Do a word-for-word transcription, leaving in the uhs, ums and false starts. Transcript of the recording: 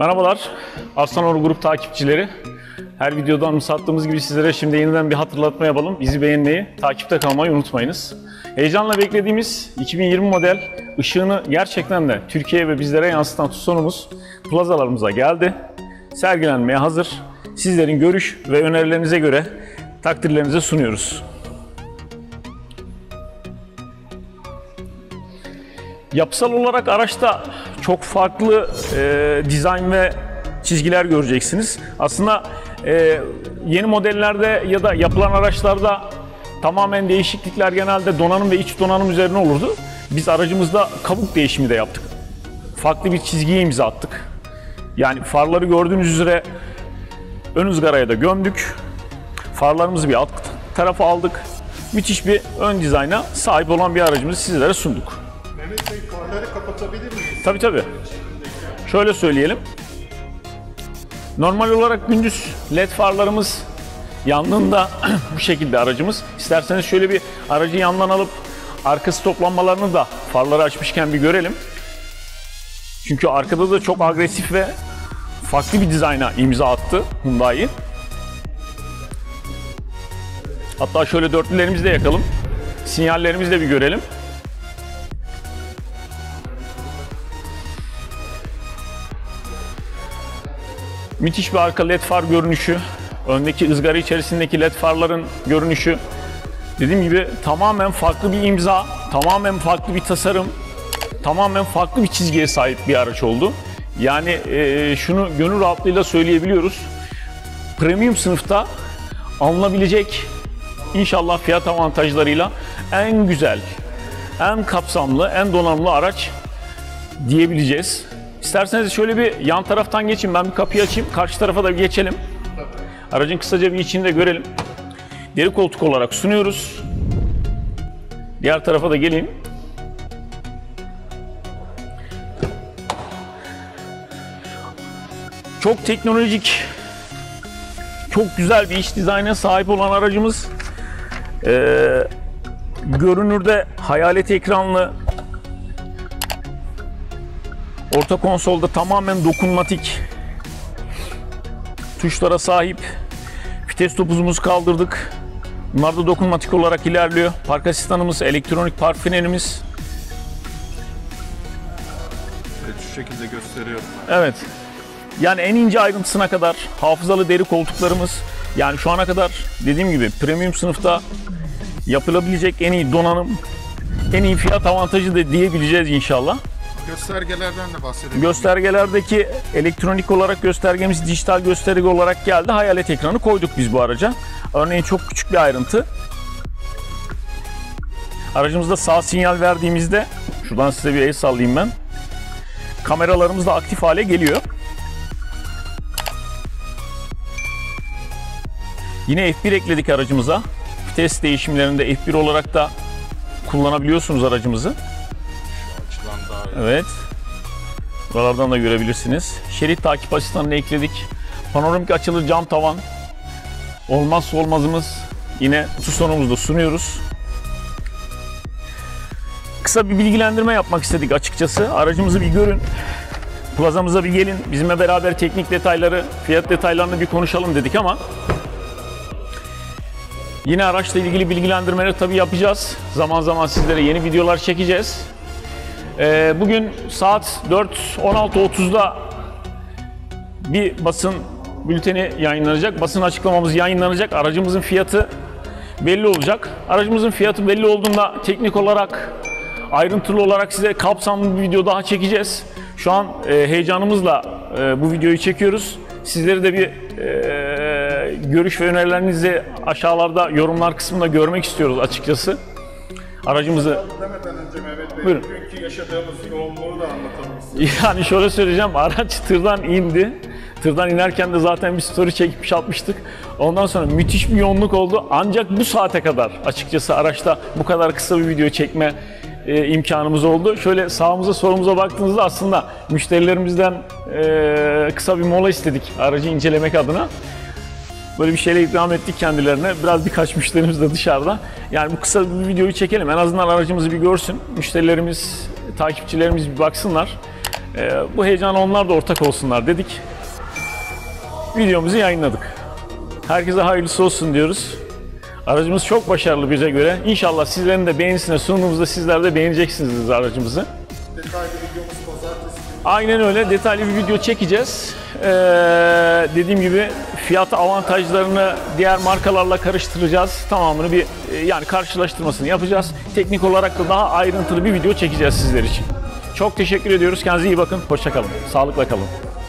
Merhabalar, Arslanoğlu Grup takipçileri. Her videoda anımsattığımız gibi sizlere şimdi yeniden bir hatırlatma yapalım. Bizi beğenmeyi, takipte kalmayı unutmayınız. Heyecanla beklediğimiz iki bin yirmi model ışığını gerçekten de Türkiye'ye ve bizlere yansıtan Tucson'umuz plazalarımıza geldi. Sergilenmeye hazır. Sizlerin görüş ve önerilerinize göre takdirlerinize sunuyoruz. Yapısal olarak araçta çok farklı e, dizayn ve çizgiler göreceksiniz. Aslında e, yeni modellerde ya da yapılan araçlarda tamamen değişiklikler genelde donanım ve iç donanım üzerine olurdu. Biz aracımızda kabuk değişimi de yaptık. Farklı bir çizgiye imza attık. Yani farları gördüğünüz üzere ön ızgaraya da gömdük. Farlarımızı bir alt tarafa aldık. Müthiş bir ön dizayna sahip olan bir aracımızı sizlere sunduk. Mehmet Bey, farları kapatabilir miyiz? Tabii tabii. Şöyle söyleyelim. Normal olarak gündüz led farlarımız yandığında bu şekilde aracımız. İsterseniz şöyle bir aracı yandan alıp arkası toplanmalarını da farları açmışken bir görelim. Çünkü arkada da çok agresif ve farklı bir dizayna imza attı Hyundai. Hatta şöyle dörtlülerimizi de yakalım. Sinyallerimizi de bir görelim. Müthiş bir arka led far görünüşü, öndeki ızgara içerisindeki led farların görünüşü. Dediğim gibi tamamen farklı bir imza, tamamen farklı bir tasarım, tamamen farklı bir çizgiye sahip bir araç oldu. Yani e, şunu gönül rahatlığıyla söyleyebiliyoruz. Premium sınıfta alınabilecek inşallah fiyat avantajlarıyla en güzel, en kapsamlı, en donanımlı araç diyebileceğiz. İsterseniz şöyle bir yan taraftan geçin, ben bir kapıyı açayım, karşı tarafa da geçelim. Aracın kısaca bir içini de görelim. Deri koltuk olarak sunuyoruz. Diğer tarafa da geleyim. Çok teknolojik, çok güzel bir iç dizayna sahip olan aracımız. Ee, görünürde hayalet ekranlı. Orta konsolda tamamen dokunmatik tuşlara sahip. Vites topuzumuzu kaldırdık. Bunlar da dokunmatik olarak ilerliyor. Park asistanımız, elektronik park frenimiz. Evet, şu şekilde gösteriyor. Evet. Yani en ince ayrıntısına kadar hafızalı deri koltuklarımız. Yani şu ana kadar dediğim gibi premium sınıfta yapılabilecek en iyi donanım, en iyi fiyat avantajı da diyebileceğiz inşallah. Göstergelerden de bahsedelim. Göstergelerdeki elektronik olarak göstergemiz dijital gösterge olarak geldi. Hayalet ekranı koyduk biz bu araca. Örneğin çok küçük bir ayrıntı. Aracımızda sağ sinyal verdiğimizde, şuradan size bir el sallayayım ben. Kameralarımız da aktif hale geliyor. Yine F bir ekledik aracımıza. Vites değişimlerinde F bir olarak da kullanabiliyorsunuz aracımızı. Evet. Buralardan da görebilirsiniz. Şerit takip asistanını ekledik. Panoramik açılı cam tavan. Olmazsa olmazımız. Yine Tucson'umuzda sunuyoruz. Kısa bir bilgilendirme yapmak istedik açıkçası. Aracımızı bir görün. Plazamıza bir gelin. Bizimle beraber teknik detayları, fiyat detaylarını bir konuşalım dedik ama yine araçla ilgili bilgilendirmeleri tabii yapacağız. Zaman zaman sizlere yeni videolar çekeceğiz. Bugün saat dört on altı otuzda bir basın bülteni yayınlanacak. Basın açıklamamız yayınlanacak. Aracımızın fiyatı belli olacak. Aracımızın fiyatı belli olduğunda teknik olarak, ayrıntılı olarak size kapsamlı bir video daha çekeceğiz. Şu an heyecanımızla bu videoyu çekiyoruz. Sizleri de bir e, görüş ve önerilerinizi aşağılarda yorumlar kısmında görmek istiyoruz açıkçası. Aracımızı... Demeden önce Mehmet Bey, Buyurun. bugünkü yaşadığımız yoğunluğu da anlatalım istedim. Yani şöyle söyleyeceğim, araç tırdan indi. Tırdan inerken de zaten bir story çekmiş atmıştık. Ondan sonra müthiş bir yoğunluk oldu. Ancak bu saate kadar açıkçası araçta bu kadar kısa bir video çekme e, imkanımız oldu. Şöyle sağımıza solumuza baktığınızda aslında müşterilerimizden e, kısa bir mola istedik aracı incelemek adına. Böyle bir şeyle ikram ettik kendilerine. Biraz birkaç müşterimiz de dışarıda. Yani bu kısa bir videoyu çekelim. En azından aracımızı bir görsün. Müşterilerimiz, takipçilerimiz bir baksınlar. Ee, bu heyecana onlar da ortak olsunlar dedik. Videomuzu yayınladık. Herkese hayırlısı olsun diyoruz. Aracımız çok başarılı bize göre. İnşallah sizlerin de beğenisine sunduğumuzda sizler de beğeneceksiniz aracımızı. Detaylı videomuz pazartesi günü. Aynen öyle. Detaylı bir video çekeceğiz. Ee, dediğim gibi fiyat avantajlarını diğer markalarla karıştıracağız. Tamamını bir yani karşılaştırmasını yapacağız. Teknik olarak da daha ayrıntılı bir video çekeceğiz sizler için. Çok teşekkür ediyoruz. Kendinize iyi bakın. Hoşça kalın. Sağlıkla kalın.